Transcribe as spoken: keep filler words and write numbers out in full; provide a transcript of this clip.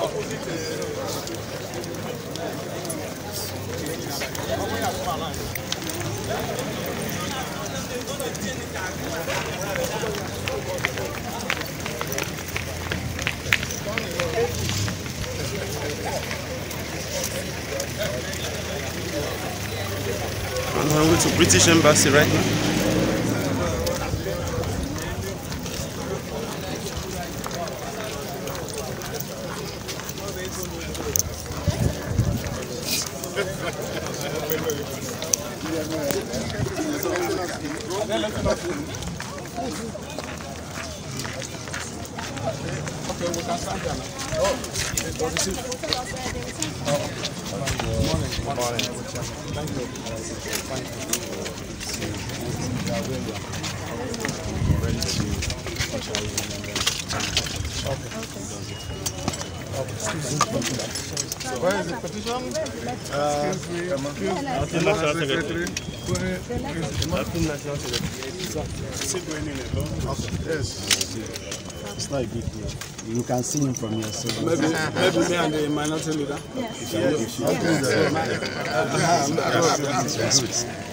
I'm going to British Embassy right now. Okay, we can stand there now. Oh, good morning. Good morning. Thank you. Thank you. We are ready to usher you in and then. Okay. Okay. Excuse me. Where is the petition? Uh, excuse me. Excuse me. Secretary. Is it going in alone? Yes. It's not a big deal. You can see him from here. So maybe, maybe me and the minority leader. Yes. If you, if you, yes. Yes. Yes. Yes. Yes. Yes.